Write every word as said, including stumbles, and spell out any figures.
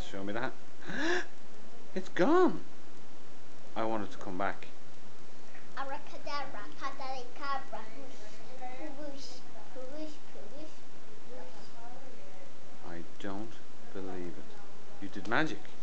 show me that. It's gone. I want it to come back. Abracadabra, cadabra, whoosh, whoosh, whoosh. I don't believe it. You did magic.